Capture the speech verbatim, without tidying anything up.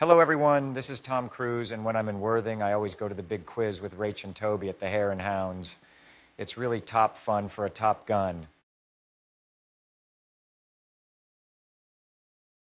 Hello, everyone. This is Tom Cruise, and when I'm in Worthing, I always go to the big quiz with Rach and Toby at the Hare and Hounds. It's really top fun for a top gun.